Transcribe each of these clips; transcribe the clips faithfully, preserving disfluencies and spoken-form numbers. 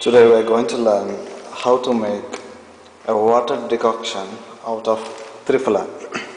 Today we are going to learn how to make a water decoction out of Triphala.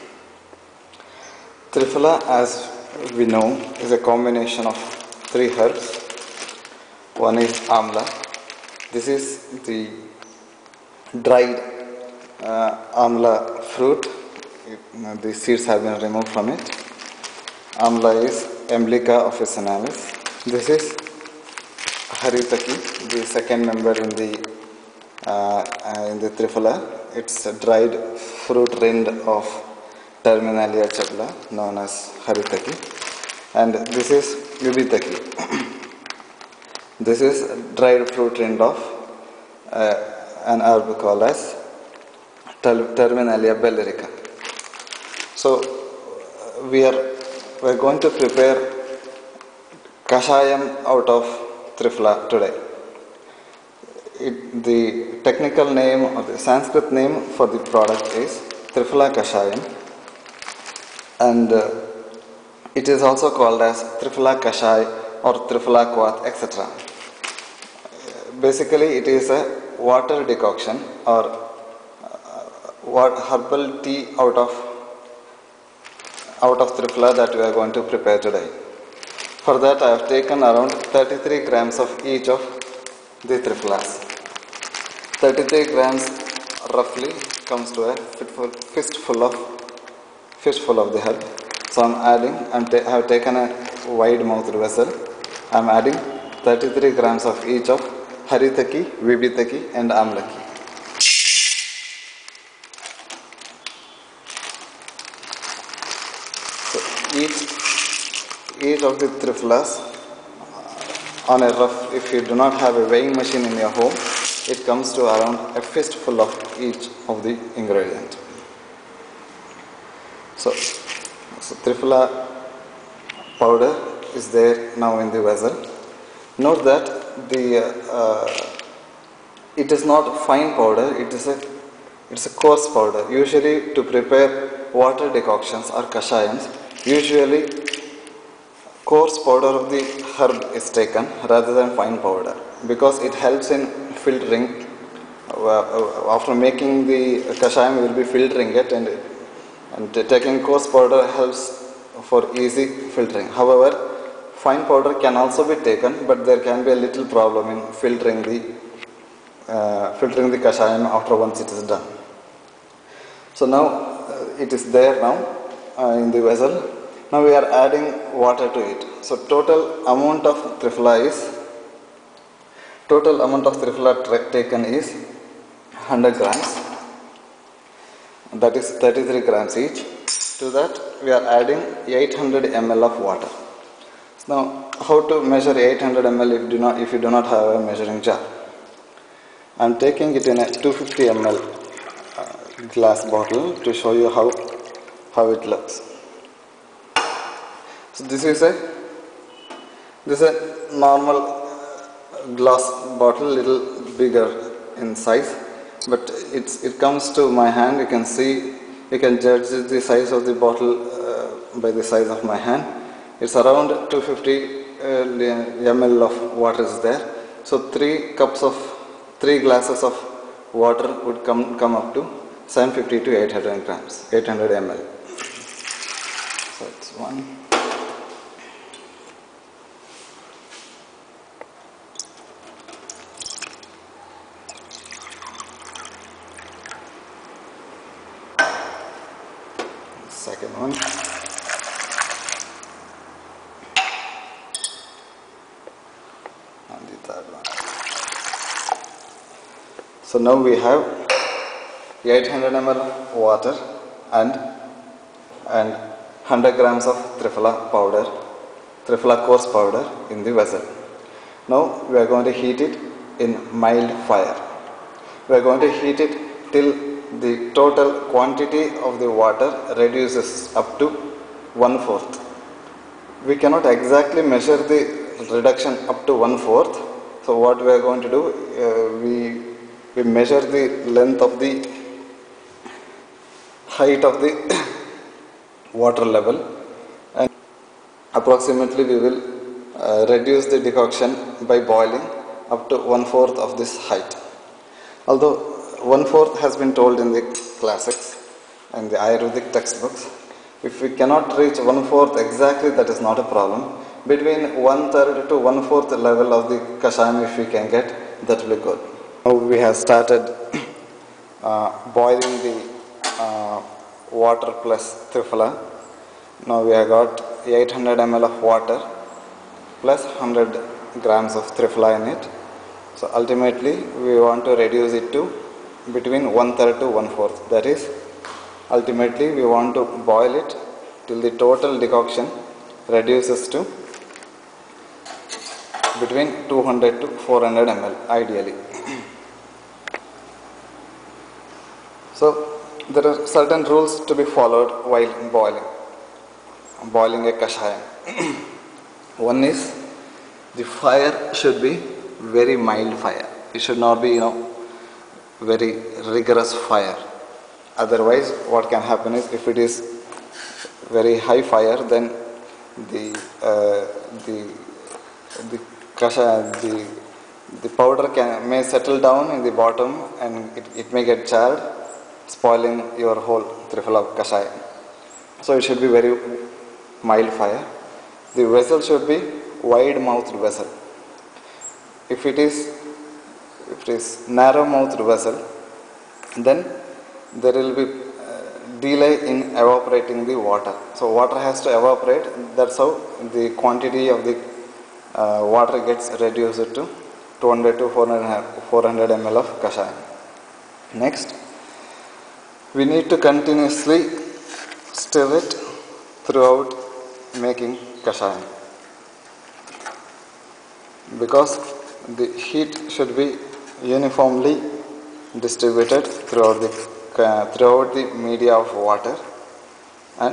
Triphala, as we know, is a combination of three herbs. One is amla. This is the dried uh, amla fruit. It, you know, the seeds have been removed from it. Amla is Emblica officinalis. This is Haritaki, the second member in the uh, uh, in the Triphala. It's a dried fruit rind of Terminalia chabla, known as Haritaki, and this is Yubitaki. This is dried fruit rind of uh, an herb called as Terminalia bellerica. So uh, we are we are going to prepare kashayam out of Triphala today. It, the technical name or the Sanskrit name for the product is Triphala Kashayam, and uh, it is also called as Triphala Kashay or Triphala Kwath, et cetera. Basically, it is a water decoction or uh, herbal tea out of out of Triphala that we are going to prepare today. For that, I have taken around thirty-three grams of each of the Triphalas. thirty-three grams roughly comes to a fistful, fistful of fistful of the herb. So I am adding. I'm ta I have taken a wide mouthed vessel. I am adding thirty-three grams of each of Haritaki, Vibitaki, and Amlaki. So each each of the Triphalas, on a rough, if you do not have a weighing machine in your home, it comes to around a fistful of each of the ingredient. So, so Triphala powder is there now in the vessel. Note that the uh, it is not fine powder; it is a it's a coarse powder. Usually, to prepare water decoctions or kashayams, usually coarse powder of the herb is taken rather than fine powder, because it helps in filtering. Uh, after making the kashayam, we will be filtering it, and, and taking coarse powder helps for easy filtering. However, fine powder can also be taken, but there can be a little problem in filtering the uh, filtering the kashayam after once it is done. So now uh, it is there now uh, in the vessel. Now we are adding water to it. So total amount of Triphala is total amount of Triphala taken is one hundred grams. That is thirty-three grams each. To that we are adding eight hundred milliliters of water. Now how to measure eight hundred milliliters if do not if you do not have a measuring jar? I am taking it in a two hundred fifty milliliter glass bottle to show you how how it looks. So this is a this is a normal glass bottle, little bigger in size, but it's it comes to my hand. You can see, you can judge the size of the bottle uh, by the size of my hand. It's around two hundred fifty uh, milliliters of water is there. So three cups of three glasses of water would come come up to seven hundred fifty to eight hundred grams, eight hundred milliliters. So it's one. Second one. And the third one. So now we have eight hundred milliliters water and and one hundred grams of Triphala powder, Triphala coarse powder in the vessel. Now we are going to heat it in mild fire. We are going to heat it till the total quantity of the water reduces up to one fourth. We cannot exactly measure the reduction up to one fourth. So what we are going to do, uh, we we measure the length of the height of the water level, and approximately we will uh, reduce the decoction by boiling up to one fourth of this height. Although one fourth has been told in the classics and the Ayurvedic textbooks, if we cannot reach one fourth exactly, that is not a problem. Between one third to one fourth level of the kashayam, if we can get, that will be good. Now we have started uh, boiling the uh, water plus Triphala. Now we have got eight hundred milliliters of water plus one hundred grams of Triphala in it. So ultimately we want to reduce it to between one third to one fourth. That is, ultimately we want to boil it till the total decoction reduces to between two hundred to four hundred milliliters ideally. So there are certain rules to be followed while boiling, boiling a kashayam. One is, the fire should be very mild fire. It should not be, you know, very rigorous fire. Otherwise, what can happen is, if it is very high fire, then the uh, the the kasha the the powder can may settle down in the bottom, and it, it may get charred, spoiling your whole Triphala kashayam. So it should be very mild fire. The vessel should be wide-mouthed vessel. If it is if it is narrow-mouthed vessel, then there will be uh, delay in evaporating the water. So water has to evaporate. That's how the quantity of the uh, water gets reduced to two hundred to four hundred milliliters of kashayam. Next, we need to continuously stir it throughout making kashayam, because the heat should be uniformly distributed throughout the uh, throughout the media of water, and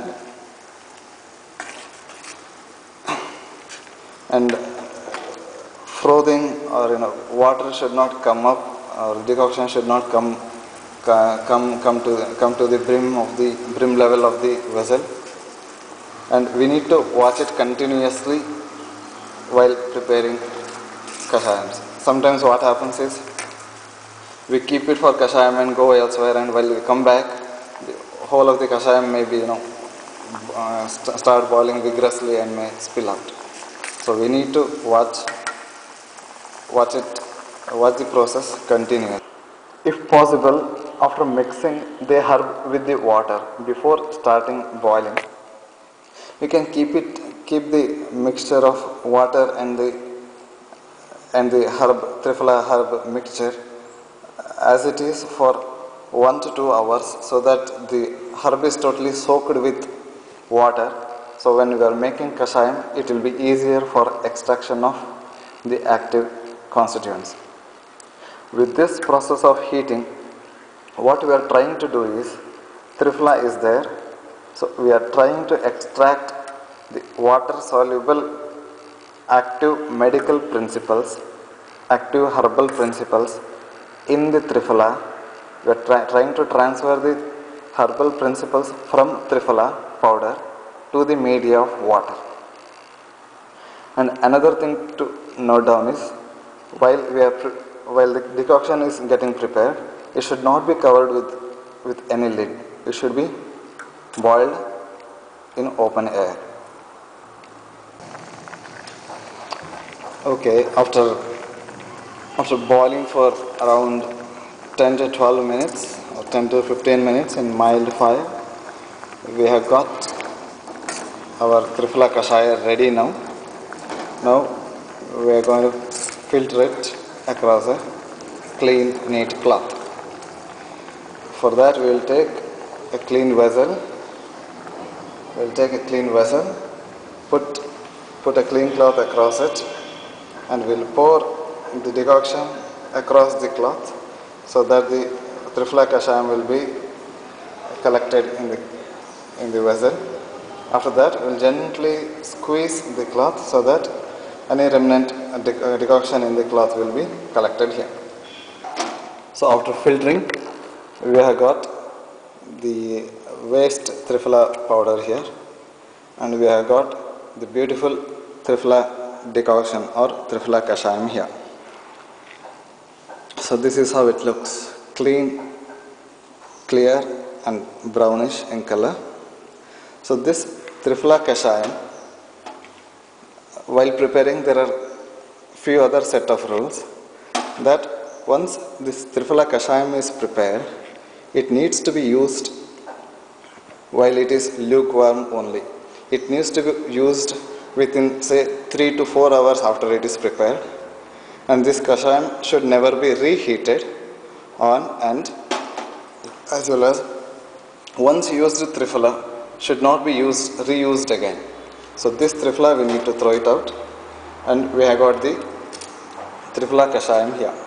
and frothing, or you know water should not come up, or decoction should not come uh, come come to come to the brim of the brim level of the vessel, and we need to watch it continuously while preparing kashayams. Sometimes what happens is, we keep it for kashayam and go elsewhere, and while we come back, the whole of the kashayam may be, you know, uh, st start boiling vigorously and may spill out. So we need to watch, watch it, watch the process continuously. If possible, after mixing the herb with the water before starting boiling, we can keep it, keep the mixture of water and the and the herb, Triphala herb mixture as it is for one to two hours, so that the herb is totally soaked with water. So when we are making kashayam, it will be easier for extraction of the active constituents. With this process of heating, what we are trying to do is, Triphala is there, so we are trying to extract the water soluble active medical principles, active herbal principles in the Triphala. We are try, trying to transfer the herbal principles from Triphala powder to the media of water. And another thing to note down is, while we are while the decoction is getting prepared, it should not be covered with with any lid. It should be boiled in open air. Okay, after after boiling for around ten to twelve minutes or ten to fifteen minutes in mild fire, we have got our Triphala kashaya ready now. Now we are going to filter it across a clean, neat cloth. For that, we will take a clean vessel. We will take a clean vessel, put put a clean cloth across it, and we will pour the decoction across the cloth, so that the Triphala kashayam will be collected in the in the vessel. After that, we will gently squeeze the cloth so that any remnant decoction in the cloth will be collected here. So after filtering, we have got the waste Triphala powder here, and we have got the beautiful Triphala decoction or Triphala kashayam here. So this is how it looks, clean, clear and brownish in color. So this Triphala Kashayam, while preparing there are few other set of rules that once this Triphala Kashayam is prepared, it needs to be used while it is lukewarm only. It needs to be used within say three to four hours after it is prepared, and this Kashayam should never be reheated on, and as well as once used Triphala should not be used reused again. So this Triphala we need to throw it out, and we have got the Triphala Kashayam here.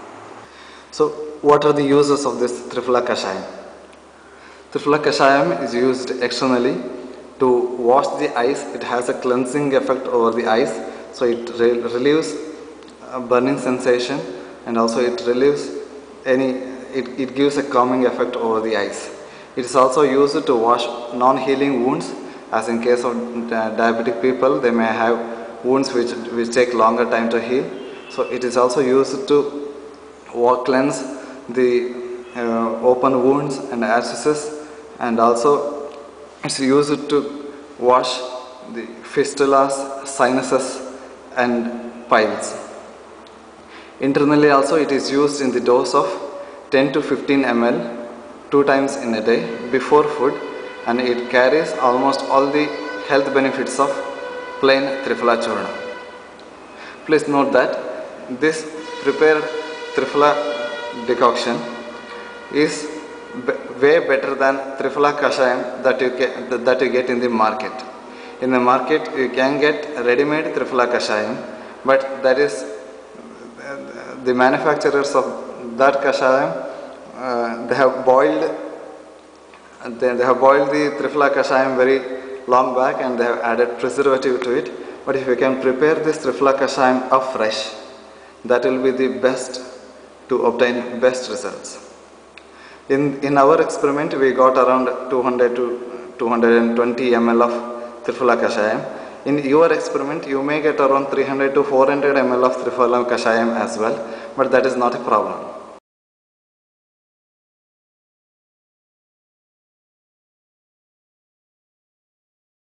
So what are the uses of this Triphala Kashayam? Triphala Kashayam is used externally to wash the eyes. It has a cleansing effect over the eyes, so it re relieves a burning sensation, and also it relieves any, it, it gives a calming effect over the eyes. It is also used to wash non-healing wounds, as in case of diabetic people, they may have wounds which, which take longer time to heal. So it is also used to cleanse the uh, open wounds and abscesses, and also it's used to wash the fistulas, sinuses and piles. Internally also it is used in the dose of ten to fifteen milliliters two times in a day before food, and it carries almost all the health benefits of plain Triphala Churna. Please note that this prepared Triphala decoction is way better than Triphala Kashayam that you, get, that you get in the market. In the market you can get ready-made Triphala Kashayam, but that is the manufacturers of that Kashayam, uh, they have boiled they, they have boiled the Triphala Kashayam very long back, and they have added preservative to it. But if you can prepare this Triphala Kashayam afresh, that will be the best to obtain best results. In, in our experiment, we got around two hundred to two hundred twenty milliliters of Triphala Kashayam. In your experiment, you may get around three hundred to four hundred milliliters of Triphala Kashayam as well, but that is not a problem.